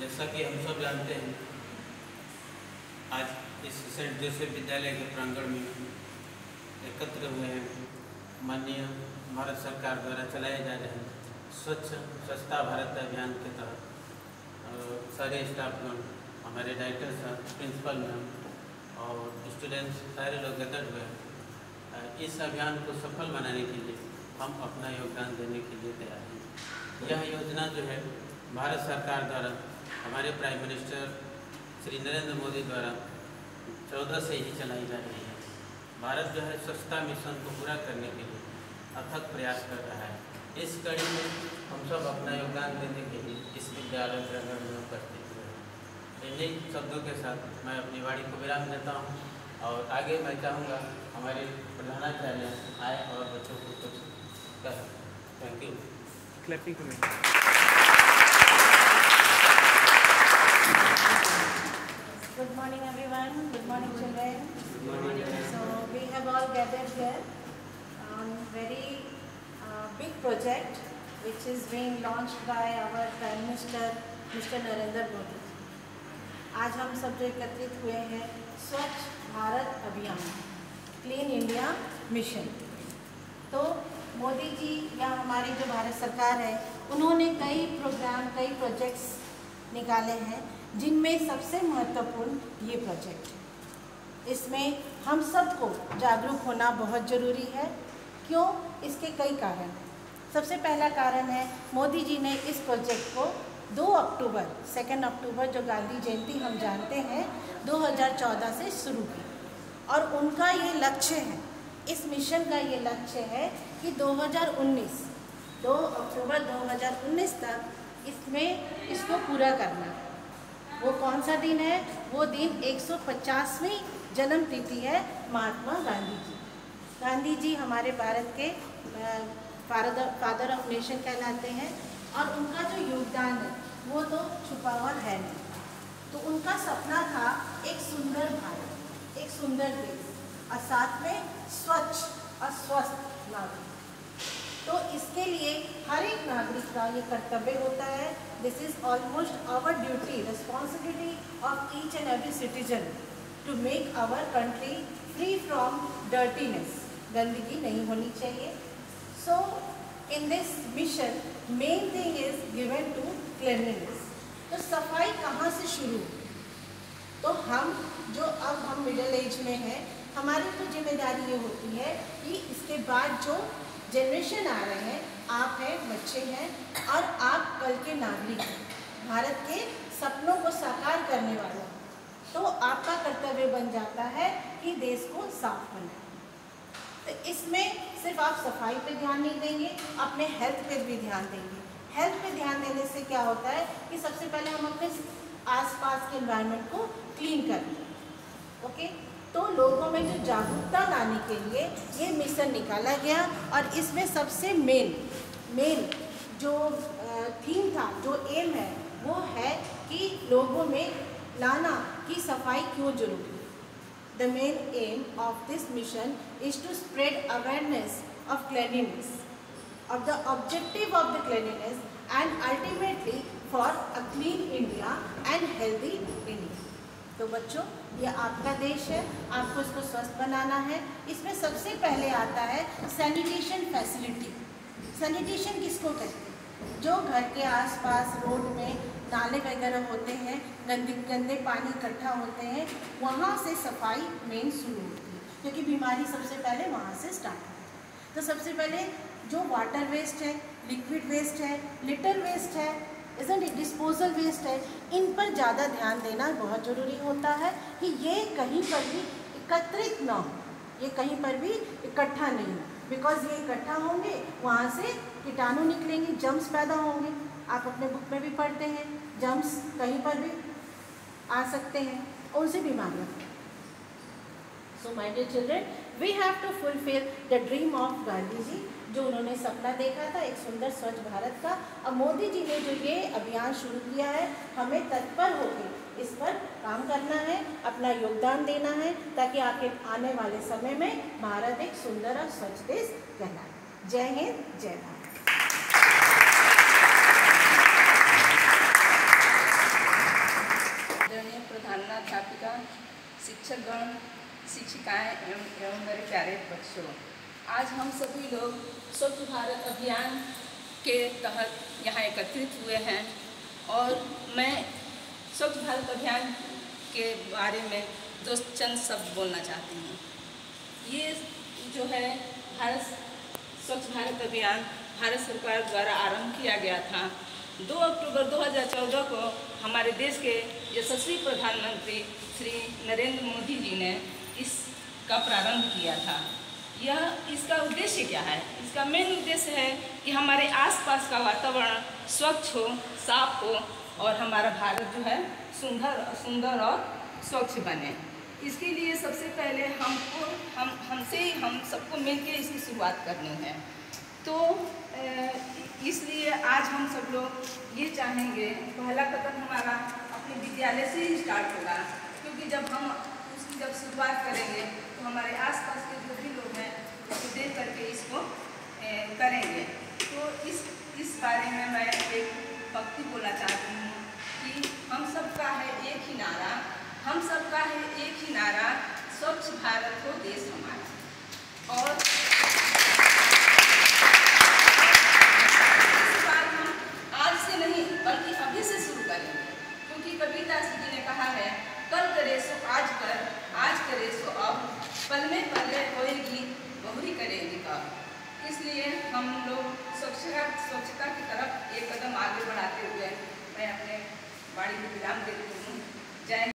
जैसा कि हम सब जानते हैं, आज इस सेंट जोसेफ विद्यालय के प्रांगण में एकत्र हुए हैं माननीय भारत सरकार द्वारा चलाए जा रहे स्वच्छता भारत अभियान के तहत सारे स्टाफगण, हमारे डायरेक्टर साहब, प्रिंसिपल मैम और स्टूडेंट्स सारे लोग एकत्र हुए हैं। इस अभियान को सफल बनाने के लिए हम अपना योगदान देने के लिए तैयार हैं। यह योजना जो है भारत सरकार द्वारा हमारे प्राइम मिनिस्टर श्री नरेंद्र मोदी द्वारा 14 से ही चलाई जा रही है। भारत जो है स्वच्छता मिशन को पूरा करने के लिए अथक प्रयास कर रहा है। इस कड़ी में हम सब अपना योगदान देने के लिए इस विद्यालय प्रांगण में उपस्थित हुए हैं। इन्हीं शब्दों के साथ मैं अपनी वाणी को विराम देता हूँ और आगे मैं चाहूँगा हमारे प्रधानाचार्य आए और बच्चों को कुछ कहें। Thank you. क्लैपिंग करें। Good morning everyone, good morning children. Good morning. So we have all gathered here on very big project which is being launched by our Prime Minister Mr. Narendra Modi. आज हम सब जो एकत्रित हुए हैं स्वच्छ भारत अभियान, क्लीन इंडिया मिशन। तो मोदी जी या हमारी जो भारत सरकार है उन्होंने कई प्रोग्राम, कई प्रोजेक्ट्स निकाले हैं, जिनमें सबसे महत्वपूर्ण ये प्रोजेक्ट है। इसमें हम सबको जागरूक होना बहुत ज़रूरी है। क्यों? इसके कई कारण हैं। सबसे पहला कारण है मोदी जी ने इस प्रोजेक्ट को 2 अक्टूबर 2 अक्टूबर जो गांधी जयंती हम जानते हैं 2014 से शुरू की, और उनका ये लक्ष्य है, इस मिशन का ये लक्ष्य है कि 2 अक्टूबर 2019 तक इसमें इसको पूरा करना है। वो कौन सा दिन है? वो दिन 150वीं जन्म तिथि है महात्मा गांधी जी। गांधी जी हमारे भारत के फादर ऑफ नेशन कहलाते हैं, और उनका जो योगदान है वो तो छुपा हुआ है नहीं। तो उनका सपना था एक सुंदर भारत, एक सुंदर देश, और साथ में स्वच्छ और स्वस्थ नागरिक। तो इसके लिए हर एक नागरिक का ये कर्तव्य होता है, this is almost our duty, responsibility of each and every citizen to make our country free from dirtiness. गंदगी नहीं होनी चाहिए। So in this mission main thing is given to cleanliness. तो सफाई कहाँ से शुरू? तो हम मिडिल एज में हैं, हमारी तो जिम्मेदारी ये होती है कि इसके बाद जो जनरेशन आ रहे हैं, आप हैं, बच्चे हैं, और आप कल के नागरिक हैं, भारत के सपनों को साकार करने वाले। तो आपका कर्तव्य बन जाता है कि देश को साफ बनाएं। तो इसमें सिर्फ आप सफाई पे ध्यान नहीं देंगे, अपने हेल्थ पे भी ध्यान देंगे। हेल्थ पे ध्यान देने से क्या होता है कि सबसे पहले हम अपने आसपास के एनवायरनमेंट को क्लीन करते हैं। ओके, तो लोगों में जो जागरूकता लाने के लिए ये मिशन निकाला गया, और इसमें सबसे मेन जो थीम था, जो एम है, वो है कि लोगों में लाना कि सफाई क्यों जरूरी है। The main aim of this mission is to spread awareness of cleanliness, of the objective of the cleanliness, and ultimately for a clean India and healthy India. तो बच्चों, ये आपका देश है, आपको इसको स्वस्थ बनाना है। इसमें सबसे पहले आता है सैनिटेशन फैसिलिटी। सैनिटेशन किसको कहते हैं? जो घर के आसपास रोड में नाले वगैरह होते हैं, गंदे पानी इकट्ठा होते हैं, वहाँ से सफाई मेन शुरू होती है, क्योंकि बीमारी सबसे पहले वहाँ से स्टार्ट होती है। तो सबसे पहले जो वाटर वेस्ट है, लिक्विड वेस्ट है, लिटर वेस्ट है, इसमें डिस्पोजल वेस्ट है, इन पर ज़्यादा ध्यान देना बहुत ज़रूरी होता है कि ये कहीं पर भी एकत्रित ना हो, ये कहीं पर भी इकट्ठा नहीं हो। बिकॉज ये इकट्ठा होंगे, वहाँ से कीटाणु निकलेंगे, जर्म्स पैदा होंगे। आप अपने बुक में भी पढ़ते हैं, जर्म्स कहीं पर भी आ सकते हैं, उनसे बीमारियाँ। So my dear children, we have to fulfil the dream of Gandhi ji, जो उन्होंने सपना देखा था एक सुंदर स्वच्छ भारत का। अब मोदी जी ने जो ये अभियान शुरू किया है, हमें तत्पर होकर इस पर काम करना है, अपना योगदान देना है, ताकि आने वाले समय में भारत एक सुंदर और स्वच्छ देश कहलाए। जय हिंद, जय भारत। बच्चों, आज हम सभी लोग स्वच्छ भारत अभियान के तहत यहाँ एकत्रित हुए हैं और मैं स्वच्छ भारत अभियान के बारे में दो चंद शब्द बोलना चाहती हूँ। ये जो है स्वच्छ भारत अभियान भारत सरकार द्वारा आरंभ किया गया था। 2 अक्टूबर 2014 को हमारे देश के यशस्वी प्रधानमंत्री श्री नरेंद्र मोदी जी ने इसका प्रारंभ किया था। इसका उद्देश्य क्या है? इसका मेन उद्देश्य है कि हमारे आसपास का वातावरण स्वच्छ हो, साफ हो और हमारा भारत जो है सुंदर और स्वच्छ बने। इसके लिए सबसे पहले हम सबको मिलकर इसकी शुरुआत करनी है। तो इसलिए आज हम सब लोग ये चाहेंगे, पहला कदम हमारा अपने विद्यालय से ही स्टार्ट होगा, क्योंकि जब हम उसकी शुरुआत करेंगे तो हमारे आसपास के जो भी लोग हैं उसको देख करके इसको करेंगे। तो इस बारे में मैं एक पंक्ति बोलना चाहती हूँ कि हम सबका है एक ही नारा, हम सबका है एक ही नारा, स्वच्छ भारत हो देश हमारा। और इस बार हम आज से नहीं बल्कि अभी से शुरू करेंगे, क्योंकि कबीरदास जी ने कहा है, कल करे सो आज कर, आज करे सो अब, पल में पले होएगी बहुरी करेगी कब। इसलिए हम लोग स्वच्छता की तरफ एक कदम आगे बढ़ाते हुए मैं अपने वाणी को विराम देती हूँ। जय